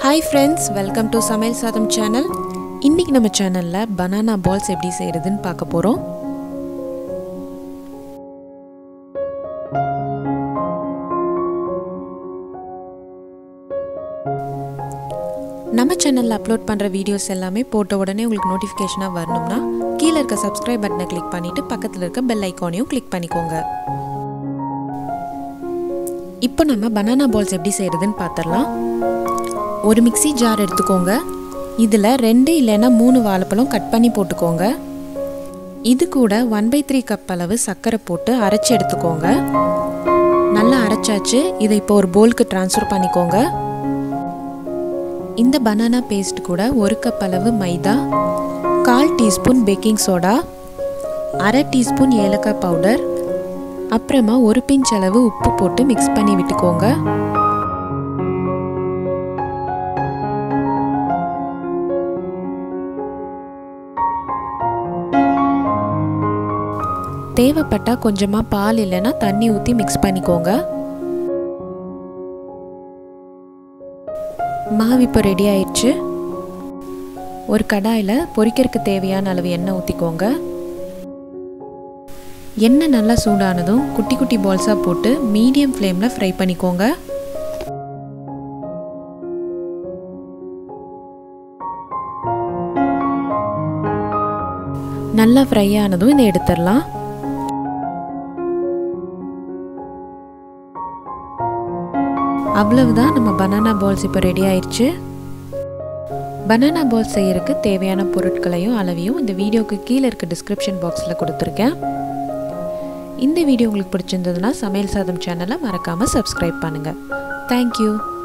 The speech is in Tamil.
Hi friends, welcome to SamayalSaadham channel. இன்னைக்கு நம்ம சேனல்ல banana balls எப்படி செய்யறதுன்னு பார்க்க போறோம். நம்ம சேனல்ல அப்லோட் பண்ற வீடியோஸ் எல்லாமே போட்ட உடனே உங்களுக்கு நோட்டிஃபிகேஷனா வரணும்னா கீழ இருக்க subscribe பட்டனை கிளிக் பண்ணிட்டு பக்கத்துல இருக்க bell ஐகானையும் கிளிக் பண்ணிக்கோங்க. இப்போ நம்ம banana balls எப்படி செய்யறதுன்னு பார்த்தறலாம். ஒரு மிக்ஸி ஜார் எடுத்துக்கோங்க. இதுல 2 இல்லனா 3 வாழைப்பழம் கட் பண்ணி போட்டுக்கோங்க. இது கூட 1/3 கப் அளவு சர்க்கரை போட்டு அரைச்சு எடுத்துக்கோங்க. நல்லா அரைச்சாச்சு. இதை இப்போ ஒரு பவுலுக்கு ட்ரான்ஸ்ஃபர் பண்ணிக்கோங்க. இந்த banana பேஸ்ட் கூட 1 கப் அளவு மைதா, 1/4 டீஸ்பூன் பேக்கிங் சோடா, 1/2 டீஸ்பூன் ஏலக்காய் பவுடர், அப்புறமா ஒரு பிஞ்ச் அளவு உப்பு போட்டு மிக்ஸ் பண்ணி விட்டுக்கோங்க. தேவைப்பட்டா கொஞ்சமா பால் இல்லனா தண்ணி ஊத்தி மிக்ஸ் பண்ணிக்கோங்க. மாவு இப்போ ரெடி ஆயிடுச்சு. ஒரு கடாயில பொரிக்கிறதுக்கு தேவையான அளவு எண்ணெய் ஊத்திக்கோங்க. எண்ணெய் நல்லா சூடானதும் குட்டி குட்டி பால்ஸா போட்டு மீடியம் ஃப்ளேம்ல ஃப்ரை பண்ணிக்கோங்க. நல்லா ஃப்ரை ஆனதும் இதை எடுத்துடலாம். அவ்வளவுதான், நம்ம banana balls இப்போ ரெடி ஆயிடுச்சு. banana balls செய்யறதுக்கு தேவையான பொருட்களையும் அளவையும் இந்த வீடியோக்கு கீழ இருக்க டிஸ்கிரிப்ஷன் பாக்ஸ்ல கொடுத்திருக்கேன். இந்த வீடியோ உங்களுக்கு பிடிச்சிருந்ததுன்னா சமையல் சாதம் சேனலை மறக்காம சப்ஸ்கிரைப் பண்ணுங்க. Thank you.